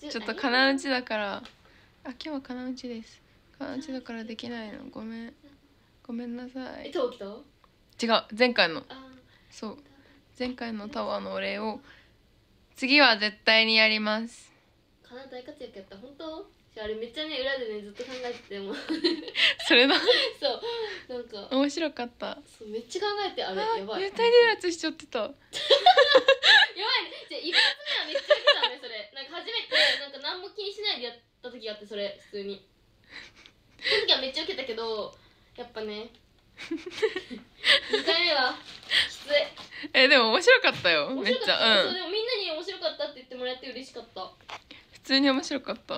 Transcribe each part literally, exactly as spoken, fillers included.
ちょっと金打ちだから、あ、今日は金打ちです。金打ちだからできないの、ごめんごめんなさい。 え、タワー来た？ 違う、前回の、そう、前回のタワーのお礼を次は絶対にやります。 かな大活躍やった。本当？あれめっちゃね、裏でねずっと考えててもそれだそうなんか面白かった。 そうめっちゃ考えて、あれやばい、 幽体離脱しちゃってた。やばいね。 じゃあ一発目はめっちゃやってたね。それなんか初めてなんか何も気にしないでやった時があって、それ普通にその時はめっちゃウケたけど、やっぱねにかいめはきつい。 え、でも面白かったよ、めっちゃ。 うん、そうでもみんなに面白かったって言ってもらえて嬉しかった。 普通に面白かった。 やった。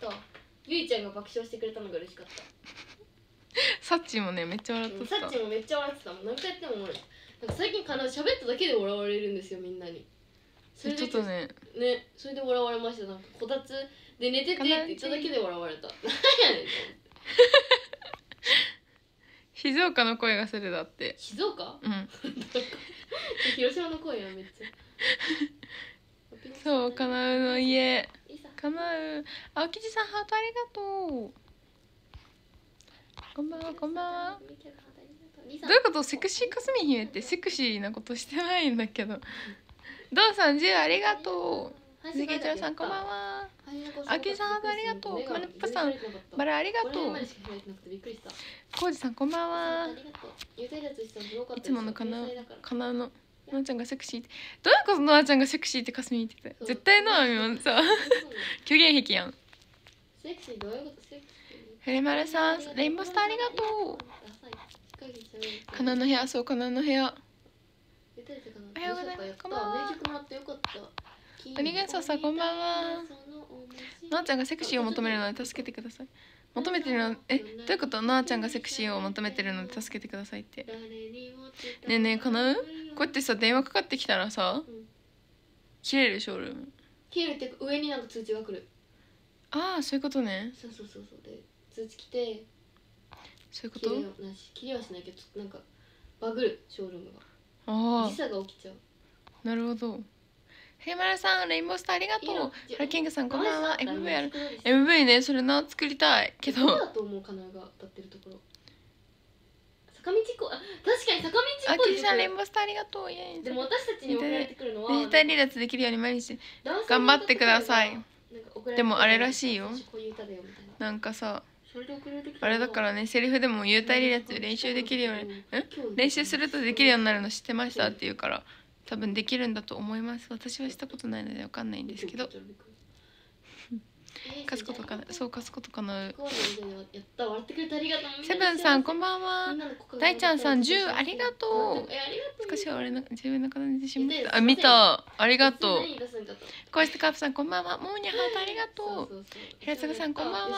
ゆいちゃんが爆笑してくれたのが嬉しかった。 サッチもねめっちゃ笑ってた。 サッチもめっちゃ笑ってたもん。何回やっても俺なんか最近かな喋っただけで笑われるんですよ、みんなに。 それちょっとねね、それで笑われました。なんかこたつで寝ててって言っただけで笑われた。何やねん。 静岡の声がするだって。 静岡？ うん。 広島の声やめっちゃ。 そう、かなうの家。かなう。青吉さんハートありがとう。こんばんはこんばんは。どういうこと？セクシーかすみ姫ってセクシーなことしてないんだけど。どうさんじゅうありがとう。すげちゃんさんこんばんは。あきさんハートありがとう。くまねっぱさんバラありがとう。こうじさんこんばんは。いつものかなかなののあちゃんがセクシーって、どういうこと？のあちゃんがセクシーってかすみって言ってた。絶対のあみもさ虚言癖やん。 セクシーどういうこと？セクシー。 フレマルさんレインボースターありがとう。かなの部屋、そうかなの部屋。おはようございます。こんばんは。おにげんそうさんこんばんは。のあちゃんがセクシーを求めるので助けてください。求めてるの、え、どういうこと？のあちゃんがセクシーを求めてるので助けてくださいって。ねえねえ、かなう？こうやってさ電話かかってきたらさ、うん、切れるショールーム。 切れるって上になんか通知が来る。 ああ、そういうことね。 そうそうそうそう。で通知来て、 そういうこと？ 切れなし、切れはしないけどなんかバグるショールームが。ああ、時差が起きちゃう。 なるほど。ヘイマルさん、レインボースターありがとう。ハラキングさん、こんばんは。エムブイ ある。エムブイ ね、それな、作りたい。けど。 どうだと思うかなが歌ってるところ。坂道こ、あ、確かに坂道こ。 あきりさん、レインボースターありがとう。イエーイ。 でも私たちに送られてくるのは。 デジタル離脱できるように毎日。頑張ってください。でもあれらしいよ。なんかさ。あれだからね、セリフでも幽体離脱練習できるように、ん練習するとできるようになるの知ってましたって言うから多分できるんだと思います。私はしたことないので分かんないんですけど、貸すことかな、そう貸すことかな。セブンさんこんばんは。大ちゃんさんじゅうありがとう。少しは俺の自分の形でしまった。あ、見た、ありがとう。こうしてカープさんこんばんは。ももにゃハートありがとう。平塚さんこんばんは。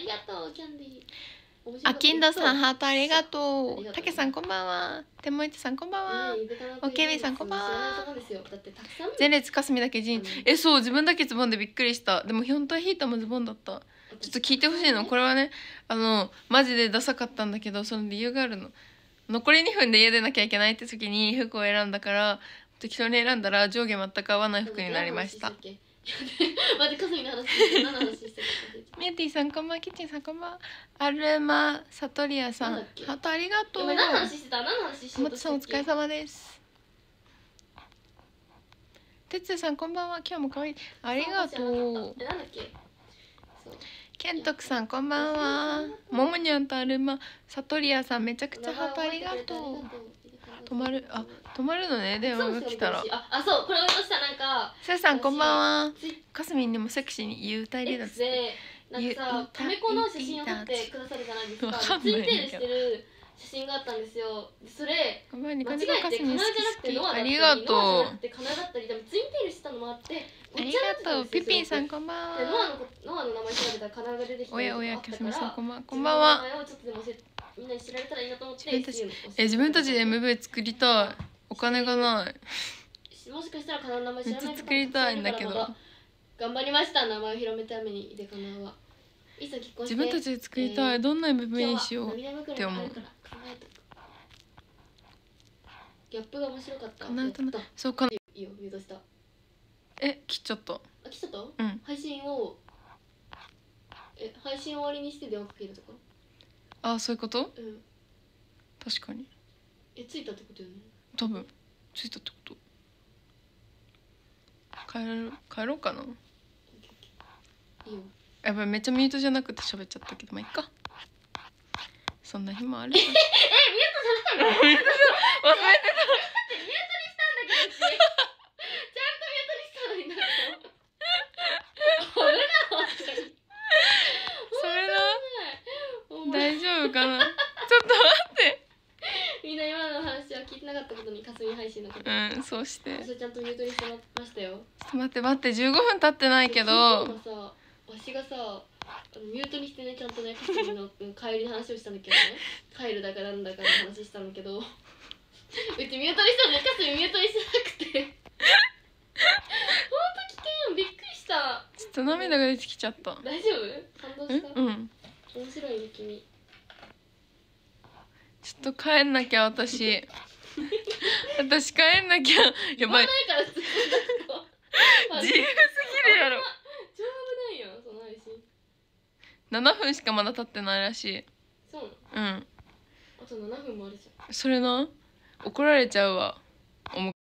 あきんどさんハートありがとう。たけさんこんばんは。てもいちさんこんばんは。おけみさんこんばんは。前列かすみだけジン。え、そう自分だけズボンでびっくりした。でも本当はヒーターもズボンだった。ちょっと聞いてほしいの。これはね、あのマジでダサかったんだけど、その理由があるの。残りにふんで家出なきゃいけないって時に服を選んだから、適当に選んだら上下全く合わない服になりました。 待って、かすみの話何の話してた？ ミューティーさんこんばんは。キッチンさんこんばんは。アルマサトリアさんハートありがとう。 今何の話してた？何の話してた？ 小松さんお疲れ様です。てつさんこんばんは。今日も可愛い。ありがとう。 なんだっけ？ ケントクさんこんばんは。ももにゃんとアルマサトリアさんめちゃくちゃハートありがとう。止まる、あ、止まるのね、電話が来たら。 あ、あ、そう、これ落としたなんか。 せいさんこんばんは。かすみんにもセクシーに幽体離脱で、なんかさ、カメコの写真を撮ってくださるじゃないですか。ツインテールしてる写真があったんですよ。それ間違えてカナダじゃなくてノアだったり、ノアじゃなくてカナダだったり、でもツインテールしてたのもあって、 ありがとう。ピピンさんこんばんは。 ノアのノアの名前調べたらカナダが出てきて、 おやおや、きゃすみさんこんばんは。こんばんは。 みんなに知られたらいいなと思って。 え、自分たちで エムブイ 作りたい。お金がない。 もしかしたらカナの名前知らない。 めっちゃ作りたいんだけど。 頑張りました。名前を広めるためにでカナは。 自分たちで作りたい。どんな エムブイ にしようって思う。 ギャップが面白かった。 かなとな。そうか。 いいよ、誘導した。 え切っちゃった。 あ切っちゃった。 うん。 配信をえ配信終わりにして電話かけるとか。 ああそういうこと。 うん。 確かに。 えついたってことよね。 多分ついたってこと。帰る帰ろうかな。 いいよ。 やばいめっちゃミュートじゃなくて喋っちゃったけどまあいっか。そんな日もある。ええミュートじゃないの？忘れてた。ミュートにしたんだけどちゃんとミュートにしたのになんか。あれだわ。 それな。大丈夫かな。ちょっと待って。 みんな今の話は聞いてなかったことにかすみ配信のこと。 うんそうして。 それちゃんとミュートにしてましたよ。 ちょっと待って待ってじゅうごふん経ってないけど。 わしがさあのミュートにしてねちゃんとねかすみの帰りの話をしたんだけどね帰るだかなんだかの話したんだけどうちミュートにしたのにかすみミュートにしてなくてほんと危険びっくりした。 ちょっと涙が出てきちゃった。 大丈夫？感動した？ うん面白いね君。 ちょっと帰んなきゃ私私帰んなきゃやばい自由すぎるやろ。 超危ないよその配信。 ななふんしかまだ経ってないらしい。 そうなの？うん。 あとななふんもあるじゃん。 それな怒られちゃうわ。おむ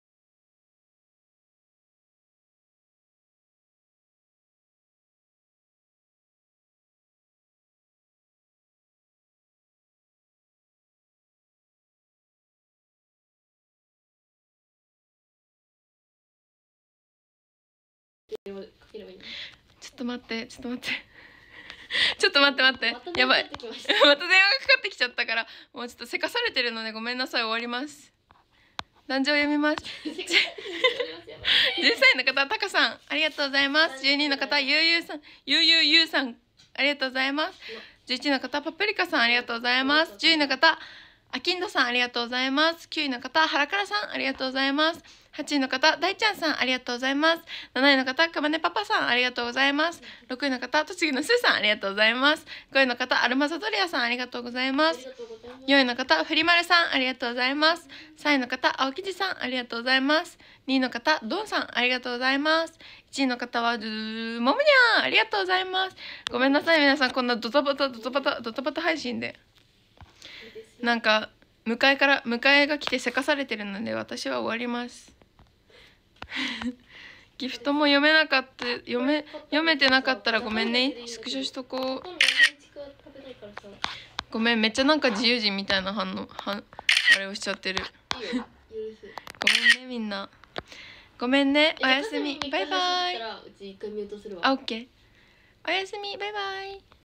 ちょっと待ってちょっと待ってちょっと待って待ってやばいまた電話がかかってきちゃったからもうちょっとせかされてるのでごめんなさい終わります。壇上読みます。じゅっさいの方タカさんありがとうございます。じゅうにの方ゆうゆうさんゆうゆうゆうさんありがとうございます。じゅういちの方パプリカさんありがとうございます。じゅういの方あきんどさんありがとうございます。きゅういの方はらからさんありがとうございます。はちいの方大ちゃんさんありがとうございます。なないの方かまねパパさんありがとうございます。ろくいの方栃木のすーさんありがとうございます。ごいの方アルマザドリアさんありがとうございます。よんいの方フリマルさんありがとうございます。さんいの方青生地さんありがとうございます。にいの方ドンさんありがとうございます。いちいの方はドゥーもむにゃんありがとうございます。ごめんなさい皆さんこんなドタバタドタバタドタバタ配信でなんか迎えから迎えが来てせかされてるので私は終わりますギフトも読めなかった読め読めてなかったらごめんね。スクショしとこう。ごめんめっちゃなんか自由人みたいな反応はあれをしちゃってるごめんねみんなごめんねおやすみバイバイ。あオッケーおやすみバイバイ。